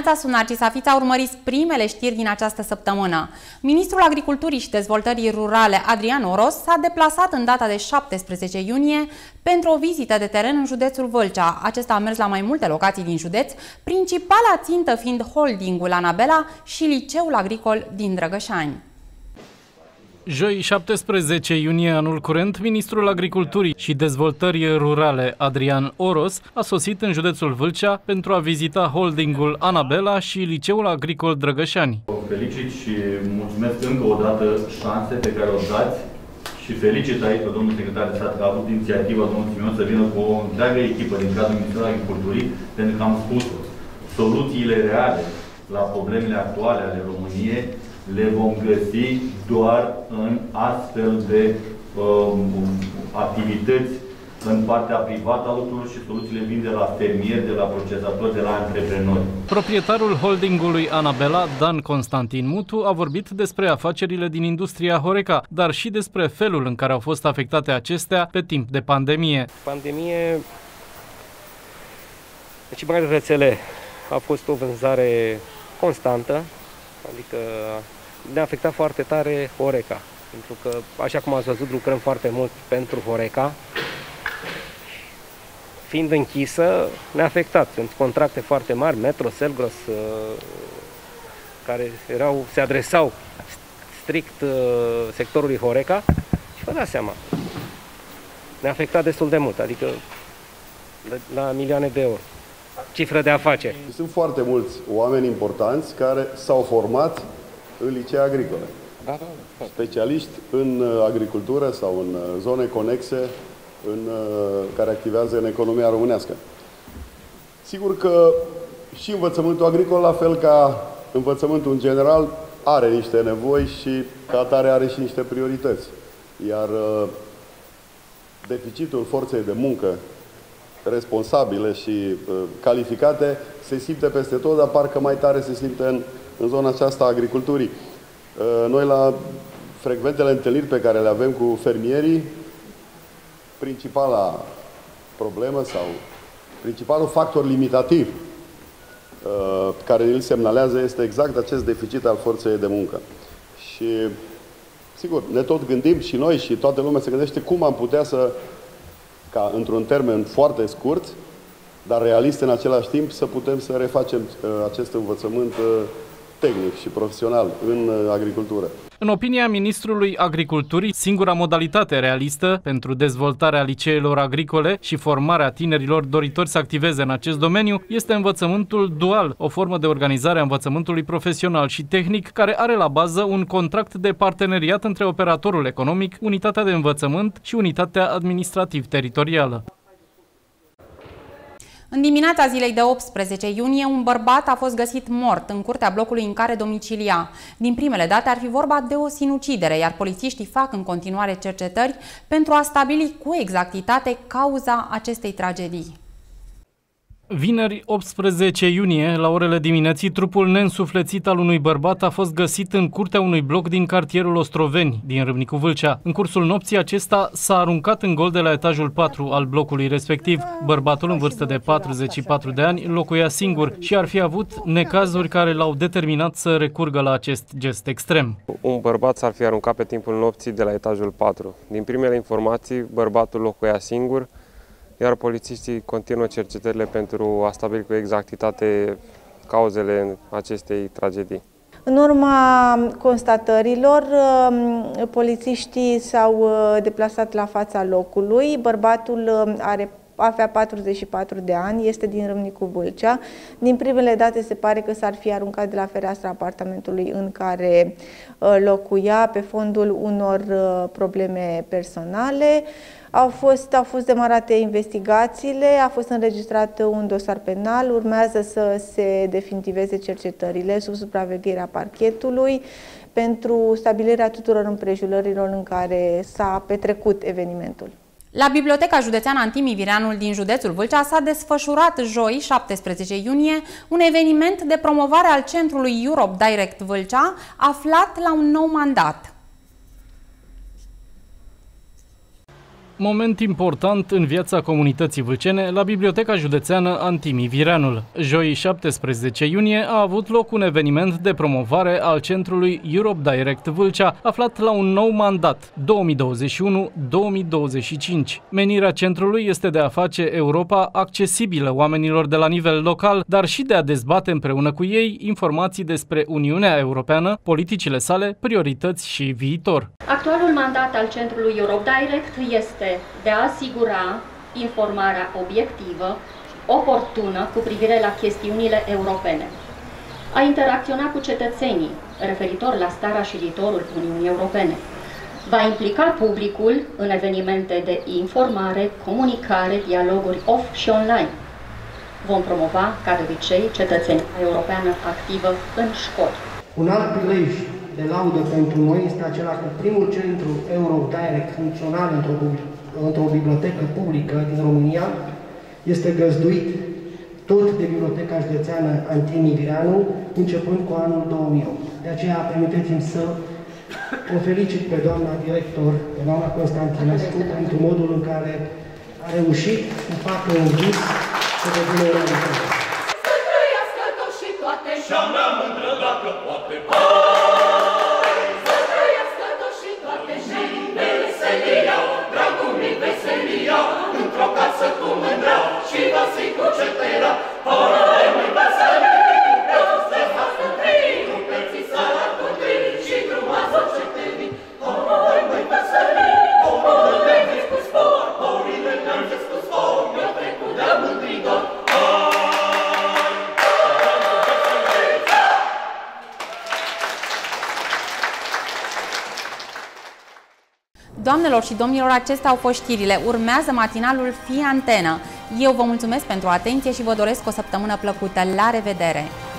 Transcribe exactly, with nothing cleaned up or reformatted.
dimineața, sunt Narcisa Fița, urmăriți primele știri din această săptămână. Ministrul Agriculturii și Dezvoltării Rurale, Adrian Oros, s-a deplasat în data de șaptesprezece iunie pentru o vizită de teren în județul Vâlcea. Acesta a mers la mai multe locații din județ, principala țintă fiind holdingul Anabela și Liceul Agricol din Drăgășani. Joi, șaptesprezece iunie anul curent, Ministrul Agriculturii și Dezvoltării Rurale, Adrian Oros, a sosit în județul Vâlcea pentru a vizita holdingul Anabela și Liceul Agricol Drăgășani. Felicit și mulțumesc încă o dată șanse pe care o dați și felicit aici pe domnul secretar de stat că a avut inițiativa domnul Simion să vină cu o întreagă echipă din cadrul Ministerului Agriculturii, pentru că am spus soluțiile reale la problemele actuale ale României le vom găsi doar în astfel de uh, activități în partea privată a lucrurilor și soluțiile vin de la fermieri, de la procesatori, de la antreprenori. Proprietarul holdingului Anabela, Dan Constantin Mutu, a vorbit despre afacerile din industria Horeca, dar și despre felul în care au fost afectate acestea pe timp de pandemie. Pandemie, deci mai rețele a fost o vânzare constantă, adică ne-a afectat foarte tare Horeca, pentru că, așa cum ați văzut, lucrăm foarte mult pentru Horeca. Fiind închisă, ne-a afectat. Sunt contracte foarte mari, Metro, Selgros, care erau, se adresau strict sectorului Horeca și vă dați seama, ne-a afectat destul de mult, adică la milioane de euro. Cifră de afaceri. Sunt foarte mulți oameni importanți care s-au format în licee agricole. Da, da, da. Specialiști în agricultură sau în zone conexe în, care activează în economia românească. Sigur că și învățământul agricol, la fel ca învățământul în general, are niște nevoi și ca atare are și niște priorități. Iar deficitul forței de muncă responsabile și uh, calificate se simte peste tot, dar parcă mai tare se simte în, în zona aceasta a agriculturii. Uh, noi la frecventele întâlniri pe care le avem cu fermierii, principala problemă sau principalul factor limitativ uh, care îl semnalează este exact acest deficit al forței de muncă. Și sigur, ne tot gândim și noi și toată lumea se gândește cum am putea să ca într-un termen foarte scurt, dar realist în același timp, să putem să refacem uh, acest învățământ uh, tehnic și profesional în uh, agricultură. În opinia Ministrului Agriculturii, singura modalitate realistă pentru dezvoltarea liceelor agricole și formarea tinerilor doritori să activeze în acest domeniu este învățământul dual, o formă de organizare a învățământului profesional și tehnic care are la bază un contract de parteneriat între operatorul economic, unitatea de învățământ și unitatea administrativ-teritorială. În dimineața zilei de optsprezece iunie, un bărbat a fost găsit mort în curtea blocului în care domicilia. Din primele date ar fi vorba de o sinucidere, iar polițiștii fac în continuare cercetări pentru a stabili cu exactitate cauza acestei tragedii. Vineri, optsprezece iunie, la orele dimineții, trupul neînsuflețit al unui bărbat a fost găsit în curtea unui bloc din cartierul Ostroveni, din Râmnicu Vâlcea. În cursul nopții, acesta s-a aruncat în gol de la etajul patru al blocului respectiv. Bărbatul, în vârstă de patruzeci și patru de ani, locuia singur și ar fi avut necazuri care l-au determinat să recurgă la acest gest extrem. Un bărbat s-ar fi aruncat pe timpul nopții de la etajul patru. Din primele informații, bărbatul locuia singur, iar polițiștii continuă cercetările pentru a stabili cu exactitate cauzele acestei tragedii. În urma constatărilor, polițiștii s-au deplasat la fața locului. Bărbatul are avea patruzeci și patru de ani, este din Râmnicu Vâlcea. Din primele date se pare că s-ar fi aruncat de la fereastra apartamentului în care locuia pe fondul unor probleme personale. Au fost, au fost demarate investigațiile, a fost înregistrat un dosar penal, urmează să se definitiveze cercetările sub supravegherea parchetului pentru stabilirea tuturor împrejurărilor în care s-a petrecut evenimentul. La Biblioteca Județeană Antimi Vireanul din județul Vâlcea s-a desfășurat joi, șaptesprezece iunie, un eveniment de promovare al centrului Europe Direct Vâlcea, aflat la un nou mandat. Moment important în viața comunității vâlcene la Biblioteca Județeană Antimi Vireanul. Joi șaptesprezece iunie a avut loc un eveniment de promovare al centrului Europe Direct Vâlcea, aflat la un nou mandat două mii douăzeci și unu două mii douăzeci și cinci. Menirea centrului este de a face Europa accesibilă oamenilor de la nivel local, dar și de a dezbate împreună cu ei informații despre Uniunea Europeană, politicile sale, priorități și viitor. Actualul mandat al centrului Europe Direct este de a asigura informarea obiectivă, oportună cu privire la chestiunile europene, a interacționa cu cetățenii referitor la starea și viitorul Uniunii Europene, va implica publicul în evenimente de informare, comunicare, dialoguri off și online. Vom promova, ca de obicei, cetățenia europeană activă în școli. Un alt prilej de laudă pentru noi este acela că primul centru Europe Direct funcțional într-o într-o bibliotecă publică din România este găzduit tot de Biblioteca Județeană Antimi Vireanul, începând cu anul două mii opt. De aceea, permiteți-mi să o felicit pe doamna director, pe doamna Constantinescu, pentru modul în care a reușit să facă un vis să devină realitate. Să trăiască tot și toate și-a mea mândră dacă poate. Să trăiască tot și toate și veselia, dragul mi veselia, într-o casă cu mândra și vasi cu cetera. Hai măi vasării, vreau să fac întâi, nu perții sara cu trei și frumoasă cetării. Hai măi vasării, omul mergeți cu spor, orile mergeți cu spor, eu trecut de mândridor. Doamnelor și domnilor, acestea au fost știrile. Urmează matinalul Fie Antenă. Eu vă mulțumesc pentru atenție și vă doresc o săptămână plăcută. La revedere!